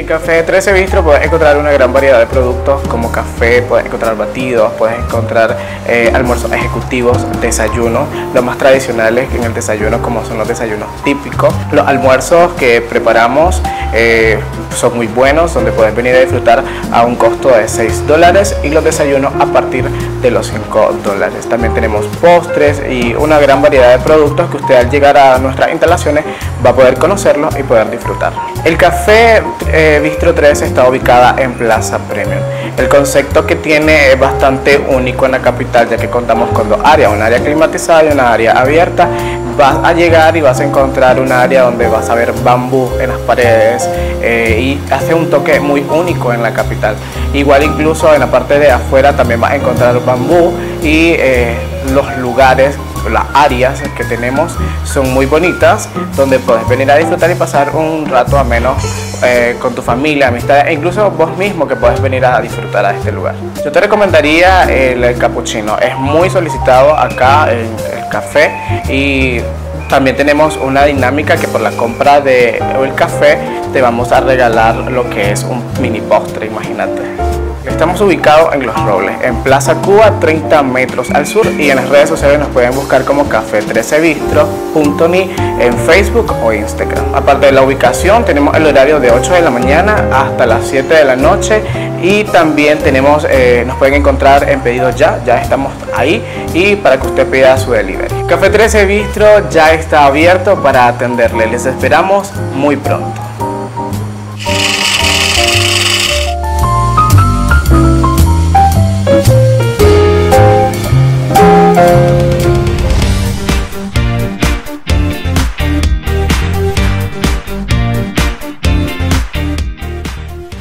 En Café 13 Bistro puedes encontrar una gran variedad de productos como café, puedes encontrar batidos, puedes encontrar almuerzos ejecutivos, desayunos, los más tradicionales en el desayuno como son los desayunos típicos. Los almuerzos que preparamos son muy buenos, donde puedes venir a disfrutar a un costo de $6 y los desayunos a partir de los $5. También tenemos postres y una gran variedad de productos que usted al llegar a nuestras instalaciones va a poder conocerlos y poder disfrutar. El Café Bistro 13 está ubicada en Plaza Premium. El concepto que tiene es bastante único en la capital, ya que contamos con dos áreas, un área climatizada y una área abierta. Vas a llegar y vas a encontrar un área donde vas a ver bambú en las paredes y hace un toque muy único en la capital. Igual incluso en la parte de afuera también vas a encontrar bambú y los lugares, las áreas que tenemos son muy bonitas, donde puedes venir a disfrutar y pasar un rato ameno con tu familia, amistades e incluso vos mismo que puedes venir a disfrutar a este lugar. Yo te recomendaría el cappuccino, es muy solicitado acá en el café y también tenemos una dinámica que por la compra del café te vamos a regalar lo que es un mini postre, imagínate. Estamos ubicados en Los Robles, en Plaza Cuba, 30 metros al sur, y en las redes sociales nos pueden buscar como café13bistro.ni en Facebook o Instagram. Aparte de la ubicación, tenemos el horario de 8 de la mañana hasta las 7 de la noche y también tenemos, nos pueden encontrar en pedidos ya estamos ahí y para que usted pida su delivery. Café 13 Bistro ya está abierto para atenderle, les esperamos muy pronto.